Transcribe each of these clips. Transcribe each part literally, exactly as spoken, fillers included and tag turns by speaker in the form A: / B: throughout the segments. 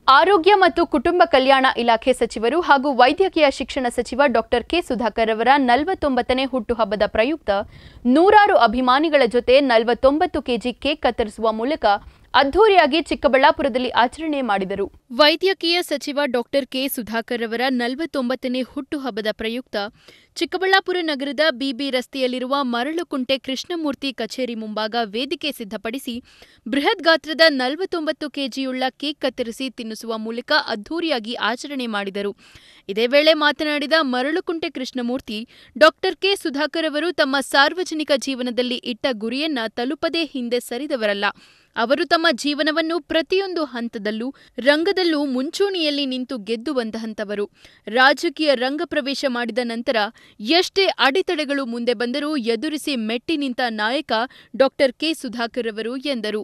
A: ಆರೋಗ್ಯ ಮತ್ತು ಕುಟುಂಬ ಕಲ್ಯಾಣ ಇಲಾಖೆ ಸಚಿವರು ಹಾಗೂ ವೈದ್ಯಕೀಯ ಶಿಕ್ಷಣ ಸಚಿವ ಡಾಕ್ಟರ್ ಕೆ ಸುಧಾಕರ್ ಅವರ ನಲವತ್ತೊಂಬತ್ತನೇ ಹುಟ್ಟುಹಬ್ಬದ ಪ್ರಯುಕ್ತ ನೂರಾರು ಅಭಿಮಾನಿಗಳ ಜೊತೆ ನಲವತ್ತೊಂಬತ್ತು ಕೆಜಿ ಕೇಕ್ ಕತ್ತರಿಸುವ ಮೂಲಕ ಅದ್ಧೂರಿಯಾಗಿ ಚಿಕ್ಕಬಳ್ಳಾಪುರದಲ್ಲಿ ಆಚರಣೆ ಮಾಡಿದರು. ವೈದ್ಯಕೀಯ ಸಚಿವ ಡಾಕ್ಟರ್ ಕೆ ಸುಧಾಕರ್ ಅವರ ನಲವತ್ತೊಂಬತ್ತನೇ ಹುಟ್ಟುಹಬ್ಬದ ಪ್ರಯುಕ್ತ ಚಿಕ್ಕಬಳ್ಳಾಪುರ ನಗರದ ಬಿಬಿ ರಸ್ತೆಯಲ್ಲಿರುವ ಮರಳುಕುಂಟೆ ಕೃಷ್ಣಮೂರ್ತಿ ಕಚೇರಿ ಮುಂಭಾಗ ವೇದಿಕೆ ಸಿದ್ಧಪಡಿಸಿ ಬೃಹತ್ ಗಾತ್ರದ ನಲವತ್ತೊಂಬತ್ತು ಕೆಜಿಯುಳ್ಳ ಕೇಕ್ ಕತ್ತರಿಸಿ ತಿನ್ನಿಸುವ ಮೂಲಕ ಅದ್ಧೂರಿಯಾಗಿ ಆಚರಣೆ ಮಾಡಿದರು. ಇದೇ ವೇಳೆ ಮಾತನಾಡಿದ ಮರಳುಕುಂಟೆ ಕೃಷ್ಣಮೂರ್ತಿ, ಡಾಕ್ಟರ್ ಕೆ ಸುಧಾಕರ್ ಅವರು ತಮ್ಮ ಸಾರ್ವಜನಿಕ ಜೀವನದಲ್ಲಿ ಇಟ್ಟ ಗುರಿಯನ್ನ ತಲುಪದೇ ಹಿಂದೆ ಸರಿದವರಲ್ಲ. ಅವರು ತಮ್ಮ ಜೀವನವನ್ನು ಪ್ರತಿಯೊಂದು ಹಂತದಲ್ಲೂ ರಂಗದಲ್ಲೂ ಮುಂಚೂಣಿಯಲ್ಲಿ ನಿಂತು ಗೆದ್ದುವಂತಹಂತವರು. ರಾಜಕೀಯ ರಂಗ ಪ್ರವೇಶ ಮಾಡಿದ ನಂತರ ಎಷ್ಟೇ ಅಡೆತಡೆಗಳು ಮುಂದೆ ಬಂದರೂ ಎದುರಿಸಿ ಮೆಟ್ಟಿ ನಿಂತ ನಾಯಕ ಡಾಕ್ಟರ್ ಕೆ ಸುಧಾಕರ್ ಅವರು ಎಂದರು.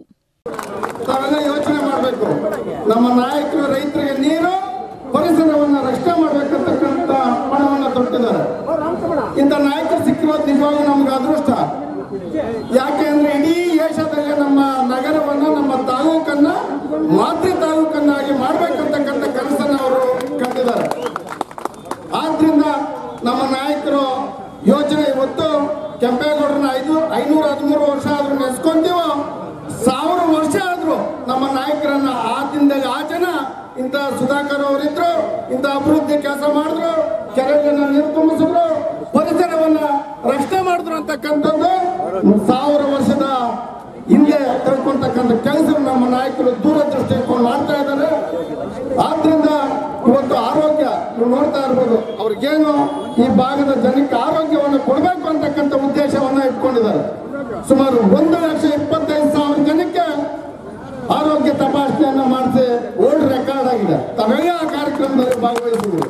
B: ಯೋಚನೆ ಮಾಡಬೇಕು, ನಮ್ಮ ನಾಯಕರು ರೈತರಿಗೆ ನೀರು, ಪರಿಸರವನ್ನು ರಕ್ಷಣೆ ಮಾಡಬೇಕಂತಕ್ಕಂಥ ಪಣವನ್ನು ತೊಟ್ಟಿದ್ದಾರೆ. ಇಂಥ ನಾಯಕರು ಸಿಕ್ಕಿರೋದು ನಿಜವಾಗ್ಲೂ ನಮ್ಗೆ ಅದೃಷ್ಟ. ಯಾಕೆ ಅಂದ್ರೆ ಇಡೀ ದೇಶದಲ್ಲಿ ನಮ್ಮ ನಗರವನ್ನ, ನಮ್ಮ ತಾಲೂಕನ್ನ ಮಾತೃ ತಾಲೂಕನ್ನಾಗಿ ಮಾಡ್ಬೇಕಂತಕ್ಕಂಥ ಕನಸನ್ನು ಅವರು ಕಂಡಿದ್ದಾರೆ. ಆದ್ರಿಂದ ನಮ್ಮ ನಾಯಕರು ಯೋಚನೆ ಇವತ್ತು ಕೆಂಪೇಗೌಡರನ್ನ ಐದು ಐನೂರ ಹದಿಮೂರು ವರ್ಷ ಆದ್ರೂ ನೆನೆಸ್ಕೊಂತೀವೋ, ಸಾವಿರ ವರ್ಷ ಆದ್ರೂ ನಮ್ಮ ನಾಯಕರನ್ನ ಆ ದಿನದಲ್ಲಿ ಆ ಜನ ಇಂಥ ಸುಧಾಕರ್ ಅವರಿದ್ರು, ಇಂಥ ಅಭಿವೃದ್ಧಿ ಕೆಲಸ ಮಾಡಿದ್ರು, ಕೆರೆಗಳನ್ನ ನೀರು ತುಂಬಿಸಿದ್ರು, ಪರಿಸರವನ್ನ ರಕ್ಷಣೆ ಮಾಡಿದ್ರು ಅಂತಕ್ಕಂಥದ್ದು ಸಾವಿರ ವರ್ಷದ ಹಿಂದೆ ತಿಳ್ಕೊಂತಕ್ಕಂಥ ಕೆಲಸ ನಮ್ಮ ನಾಯಕರು ದೂರದೃಷ್ಟಿ ಇಟ್ಕೊಂಡು ಮಾಡ್ತಾ ಇದ್ದಾರೆ. ಆದ್ರಿಂದ ಇವತ್ತು ಆರೋಗ್ಯ ನೀವು ನೋಡ್ತಾ ಇರ್ಬೋದು, ಅವ್ರಿಗೇನು ಈ ಭಾಗದ ಜನಕ್ಕೆ ಆರೋಗ್ಯವನ್ನು ಕೊಡಬೇಕು ಅಂತಕ್ಕಂಥ ಉದ್ದೇಶವನ್ನ ಇಟ್ಕೊಂಡಿದ್ದಾರೆ. ಸುಮಾರು ಒಂದು ಲಕ್ಷ ಇಪ್ಪತ್ತೈದು ಸಾವಿರ ಜನಕ್ಕೆ ಆರೋಗ್ಯ ತಪಾಸಣೆಯನ್ನ ಮಾಡಿಸಿ ಓಲ್ಡ್ ರೆಕಾರ್ಡ್ ಆಗಿದೆ. ತಾವೆಲ್ಲ ಆ ಕಾರ್ಯಕ್ರಮದಲ್ಲಿ ಭಾಗವಹಿಸಿದ್ರು.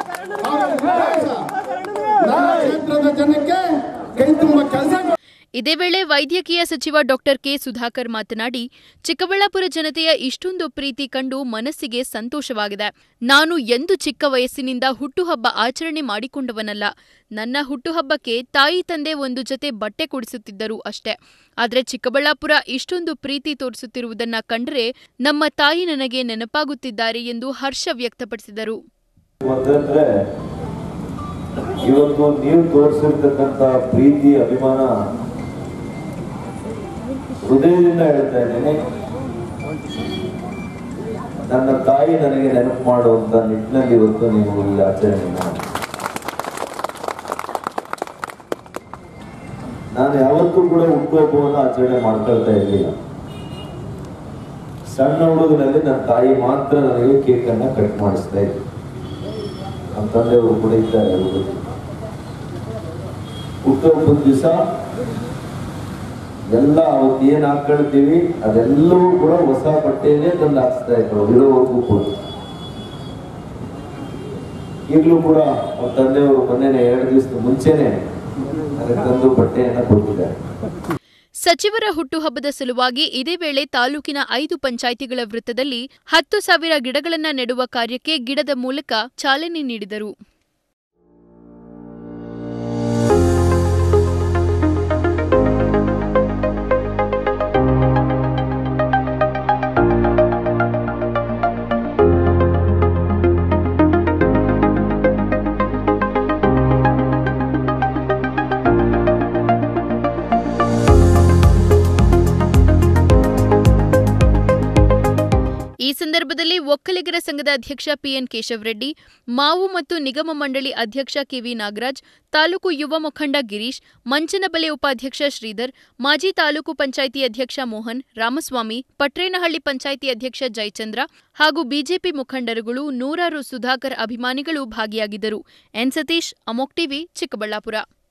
B: ಕ್ಷೇತ್ರದ ಜನಕ್ಕೆ ಕೈ ತುಂಬ ಕೆಲಸ.
A: ಇದೇ ವೇಳೆ ವೈದ್ಯಕೀಯ ಸಚಿವ ಡಾಕ್ಟರ್ ಕೆ ಸುಧಾಕರ್ ಮಾತನಾಡಿ, ಚಿಕ್ಕಬಳ್ಳಾಪುರ ಜನತೆಯ ಇಷ್ಟೊಂದು ಪ್ರೀತಿ ಕಂಡು ಮನಸ್ಸಿಗೆ ಸಂತೋಷವಾಗಿದೆ. ನಾನು ಎಂದು ಚಿಕ್ಕ ವಯಸ್ಸಿನಿಂದ ಹುಟ್ಟುಹಬ್ಬ ಆಚರಣೆ ಮಾಡಿಕೊಂಡವನಲ್ಲ. ನನ್ನ ಹುಟ್ಟುಹಬ್ಬಕ್ಕೆ ತಾಯಿ ತಂದೆ ಒಂದು ಜೊತೆ ಬಟ್ಟೆ ಕೊಡಿಸುತ್ತಿದ್ದರು ಅಷ್ಟೇ. ಆದರೆ ಚಿಕ್ಕಬಳ್ಳಾಪುರ ಇಷ್ಟೊಂದು ಪ್ರೀತಿ ತೋರಿಸುತ್ತಿರುವುದನ್ನ ಕಂಡರೆ ನಮ್ಮ ತಾಯಿ ನನಗೆ ನೆನಪಾಗುತ್ತಿದ್ದಾರೆ ಎಂದು ಹರ್ಷ ವ್ಯಕ್ತಪಡಿಸಿದರು.
C: ಇವತ್ತು ನೀವು ತೋರಿಸಿರ್ತಕ್ಕಂಥ ಪ್ರೀತಿ ಅಭಿಮಾನ ಹೃದಯದಿಂದ ಹೇಳ್ತಾ ಇದ್ದೇನೆ. ನನ್ನ ತಾಯಿ ನನಗೆ ನೆನಪು ಮಾಡುವಂತ ನಿಟ್ಟಿನಲ್ಲಿ ಇವತ್ತು ನೀವು ಇಲ್ಲಿ ಆಚರಣೆ ಮಾಡಿ. ನಾನು ಯಾವತ್ತೂ ಕೂಡ ಹುಟ್ಟುಹಬ್ಬವನ್ನು ಆಚರಣೆ ಮಾಡ್ಕೊಳ್ತಾ ಇರಲಿಲ್ಲ. ಸಣ್ಣ ಹುಡುಗನಲ್ಲಿ ನನ್ನ ತಾಯಿ ಮಾತ್ರ ನನಗೆ ಕೇಕ್ ಅನ್ನ ಕಟ್ ಮಾಡಿಸ್ತಾ ಇದ್ರು. ನಮ್ಮ ತಂದೆಯವರು ಕೂಡ ಇದ್ದಾರೆ. ಹುಟ್ಟುಹಬ್ಬದ ದಿವಸ ಎಲ್ಲ ಅವತ್ತು ಏನ್ ಹಾಕೊಳ್ತೀವಿ ಅದೆಲ್ಲವೂ ಕೂಡ ಹೊಸ ಬಟ್ಟೆಯನ್ನೇ ತಂದು ಹಾಕ್ಸ್ತಾ ಇದ್ರು ಇರೋವರೆಗೂ ಕೂಡ. ಈಗಲೂ ಕೂಡ ನಮ್ಮ ತಂದೆಯವರು ಮೊನ್ನೆ ಎರಡು ದಿವಸದ ಮುಂಚೆನೆ ನನಗೆ ತಂದು ಬಟ್ಟೆಯನ್ನ ಕೊಟ್ಟಿದ್ದಾರೆ.
A: ಸಚಿವರ ಹುಟ್ಟುಹಬ್ಬದ ಸಲುವಾಗಿ ಇದೇ ವೇಳೆ ತಾಲೂಕಿನ ಐದು ಪಂಚಾಯಿತಿಗಳ ವೃತ್ತದಲ್ಲಿ ಹತ್ತು ಸಾವಿರ ಗಿಡಗಳನ್ನ ನೆಡುವ ಕಾರ್ಯಕ್ಕೆ ಗಿಡದ ಮೂಲಕ ಚಾಲನೆ ನೀಡಿದರು. ಈ ಸಂದರ್ಭದಲ್ಲಿ ಒಕ್ಕಲಿಗರ ಸಂಘದ ಅಧ್ಯಕ್ಷ ಪಿಎನ್ ಕೇಶವರೆಡ್ಡಿ, ಮಾವು ಮತ್ತು ನಿಗಮ ಮಂಡಳಿ ಅಧ್ಯಕ್ಷ ಕೆವಿ ನಾಗರಾಜ್, ತಾಲೂಕು ಯುವ ಮುಖಂಡ ಗಿರೀಶ್, ಮಂಚನಬಲೆ ಉಪಾಧ್ಯಕ್ಷ ಶ್ರೀಧರ್, ಮಾಜಿ ತಾಲೂಕು ಪಂಚಾಯಿತಿ ಅಧ್ಯಕ್ಷ ಮೋಹನ್, ರಾಮಸ್ವಾಮಿ, ಪಟ್ರೇನಹಳ್ಳಿ ಪಂಚಾಯಿತಿ ಅಧ್ಯಕ್ಷ ಜಯಚಂದ್ರ ಹಾಗೂ ಬಿಜೆಪಿ ಮುಖಂಡರುಗಳು, ನೂರಾರು ಸುಧಾಕರ್ ಅಭಿಮಾನಿಗಳು ಭಾಗಿಯಾಗಿದ್ದರು. ಎನ್ ಸತೀಶ್, ಅಮೋಕ್ ಟಿವಿ, ಚಿಕ್ಕಬಳ್ಳಾಪುರ.